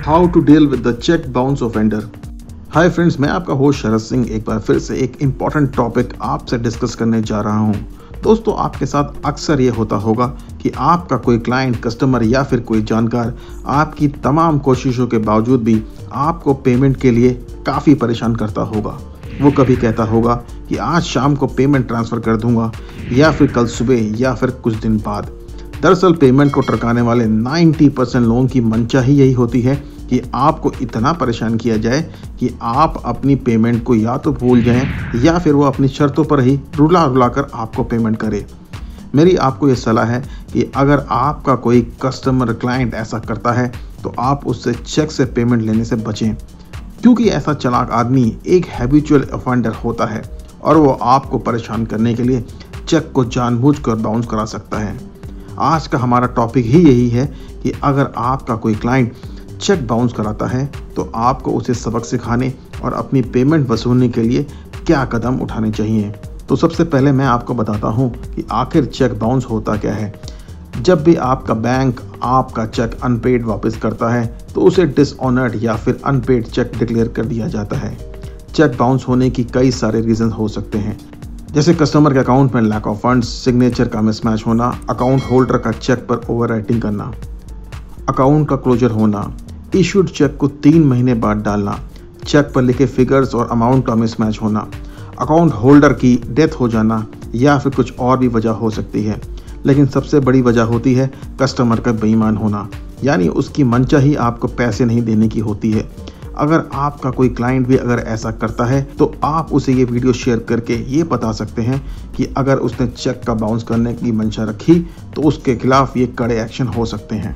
How to deal with the cheque bounce offender. Hi friends, मैं आपका host Sharad Singh एक बार फिर से एक इम्पॉर्टेंट टॉपिक आपसे डिस्कस करने जा रहा हूं। दोस्तों, आपके साथ अक्सर ये होता होगा कि आपका कोई क्लाइंट, कस्टमर या फिर कोई जानकार आपकी तमाम कोशिशों के बावजूद भी आपको पेमेंट के लिए काफ़ी परेशान करता होगा। वो कभी कहता होगा कि आज शाम को पेमेंट ट्रांसफ़र कर दूंगा, या फिर कल सुबह, या फिर कुछ दिन बाद। दरअसल पेमेंट को टरकाने वाले 90% लोगों की मंशा ही यही होती है कि आपको इतना परेशान किया जाए कि आप अपनी पेमेंट को या तो भूल जाएं या फिर वो अपनी शर्तों पर ही रुला कर आपको पेमेंट करे। मेरी आपको ये सलाह है कि अगर आपका कोई कस्टमर, क्लाइंट ऐसा करता है तो आप उससे चेक से पेमेंट लेने से बचें, क्योंकि ऐसा चालाक आदमी एक हैबिचुअल ऑफेंडर होता है और वो आपको परेशान करने के लिए चेक को जानबूझकर बाउंस करा सकता है। आज का हमारा टॉपिक ही यही है कि अगर आपका कोई क्लाइंट चेक बाउंस कराता है तो आपको उसे सबक सिखाने और अपनी पेमेंट वसूलने के लिए क्या कदम उठाने चाहिए। तो सबसे पहले मैं आपको बताता हूं कि आखिर चेक बाउंस होता क्या है। जब भी आपका बैंक आपका चेक अनपेड वापस करता है तो उसे डिसऑनर्ड या फिर अनपेड चेक डिक्लेयर कर दिया जाता है। चेक बाउंस होने की कई सारे रीजन हो सकते हैं, जैसे कस्टमर के अकाउंट में लैक ऑफ फंड्स, सिग्नेचर का मिसमैच होना, अकाउंट होल्डर का चेक पर ओवरराइटिंग करना, अकाउंट का क्लोजर होना, इशूड चेक को 3 महीने बाद डालना, चेक पर लिखे फिगर्स और अमाउंट का मिसमैच होना, अकाउंट होल्डर की डेथ हो जाना, या फिर कुछ और भी वजह हो सकती है। लेकिन सबसे बड़ी वजह होती है कस्टमर का बेईमान होना, यानी उसकी मंशा ही आपको पैसे नहीं देने की होती है। अगर आपका कोई क्लाइंट भी अगर ऐसा करता है तो आप उसे ये वीडियो शेयर करके ये बता सकते हैं कि अगर उसने चेक का बाउंस करने की मंशा रखी तो उसके खिलाफ ये कड़े एक्शन हो सकते हैं।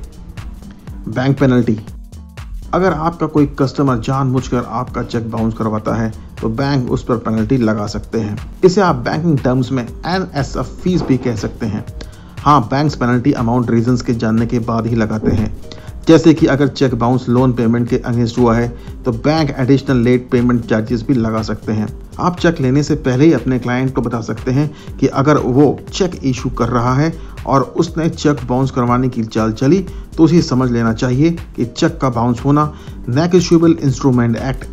Bank penalty. अगर आपका कोई कस्टमर जानबूझकर आपका चेक बाउंस करवाता है तो बैंक उस पर पेनल्टी लगा सकते हैं। इसे आप बैंकिंग टर्म्स में NSF फीस भी कह सकते हैं। हाँ, बैंक्स पेनल्टी अमाउंट रीजंस के जानने के बाद ही लगाते हैं। जैसे कि अगर चेक बाउंस लोन पेमेंट के अगेंस्ट हुआ है तो bank additional late payment charges भी लगा सकते हैं। आप चेक लेने से पहले ही अपने क्लाइंट को बता सकते हैं कि अगर वो चेक इशू कर रहा है और उसने चेक बाउंस करवाने की चाल चली तो उसे समझ लेना चाहिए कि चेक का बाउंस होना नेगोशिएबल इंस्ट्रूमेंट एक्ट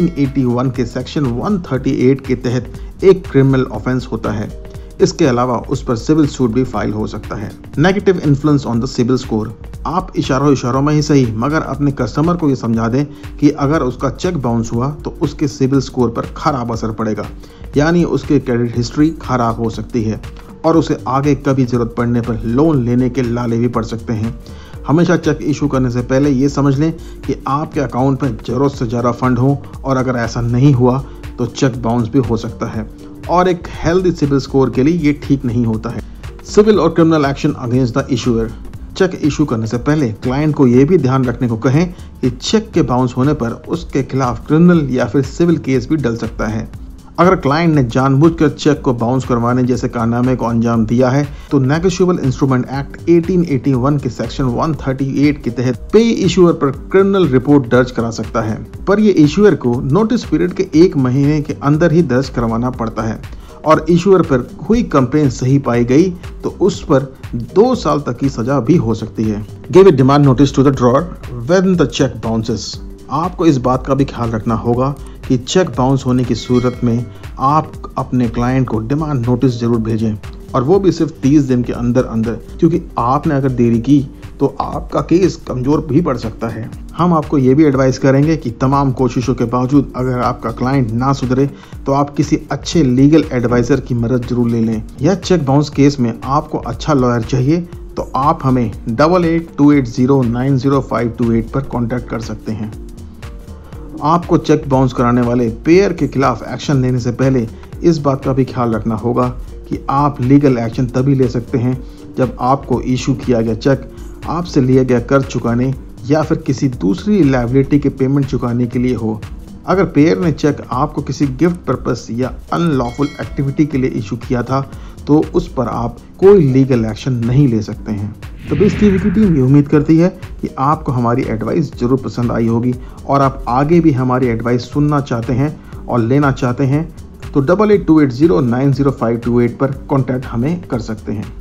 1881 के सेक्शन 138 के तहत एक क्रिमिनल ऑफेंस होता है। इसके अलावा उस पर सिविल सूट भी फाइल हो सकता है। Negative influence on the CIBIL score. आप इशारों में ही सही मगर अपने कस्टमर को ये समझा दें कि अगर उसका चेक बाउंस हुआ तो उसके सिविल स्कोर पर खराब असर पड़ेगा, यानी उसके क्रेडिट हिस्ट्री खराब हो सकती है और उसे आगे कभी जरूरत पड़ने पर लोन लेने के लाले भी पड़ सकते हैं। हमेशा चेक इशू करने से पहले ये समझ लें कि आपके अकाउंट में ज़रूरत से ज़्यादा फंड हो, और अगर ऐसा नहीं हुआ तो चेक बाउंस भी हो सकता है और एक हेल्दी सिविल स्कोर के लिए ये ठीक नहीं होता है। सिविल और criminal action against the issuer. Cheque issue करने से पहले क्लाइंट को यह भी ध्यान रखने को कहें कि चेक के बाउंस होने पर उसके खिलाफ क्रिमिनल या फिर सिविल केस भी डल सकता है। अगर क्लाइंट ने जानबूझकर चेक को बाउंस करवाने जैसे कारनामे को अंजाम दिया है तो नेगोशिएबल इंस्ट्रूमेंट एक्ट 1881 के सेक्शन 138 के तहत पे इशूअर पर क्रिमिनल रिपोर्ट दर्ज करा सकता है, पर ये इशूअर को नोटिस पीरियड के 1 महीने के अंदर ही दर्ज करवाना पड़ता है, और इशूअर पर हुई कंप्लेन सही पाई गई तो उस पर 2 साल तक की सजा भी हो सकती है। Give a demand notice to the drawer when the cheque bounces. आपको इस बात का भी ख्याल रखना होगा कि चेक बाउंस होने की सूरत में आप अपने क्लाइंट को डिमांड नोटिस जरूर भेजें, और वो भी सिर्फ 30 दिन के अंदर, क्योंकि आपने अगर देरी की तो आपका केस कमज़ोर भी पड़ सकता है। हम आपको ये भी एडवाइस करेंगे कि तमाम कोशिशों के बावजूद अगर आपका क्लाइंट ना सुधरे तो आप किसी अच्छे लीगल एडवाइज़र की मदद जरूर ले लें। या चेक बाउंस केस में आपको अच्छा लॉयर चाहिए तो आप हमें 8828090528 पर कॉन्टैक्ट कर सकते हैं। आपको चेक बाउंस कराने वाले पेयर के खिलाफ एक्शन लेने से पहले इस बात का भी ख्याल रखना होगा कि आप लीगल एक्शन तभी ले सकते हैं जब आपको इशू किया गया चेक आपसे लिया गया कर्ज चुकाने या फिर किसी दूसरी लायबिलिटी के पेमेंट चुकाने के लिए हो। अगर पेयर ने चेक आपको किसी गिफ्ट पर्पस या अनलॉफुल एक्टिविटी के लिए इशू किया था तो उस पर आप कोई लीगल एक्शन नहीं ले सकते हैं। तो बेस टीवी की टीम ये उम्मीद करती है कि आपको हमारी एडवाइस जरूर पसंद आई होगी और आप आगे भी हमारी एडवाइस सुनना चाहते हैं और लेना चाहते हैं तो 8828090528 पर कॉन्टैक्ट हमें कर सकते हैं।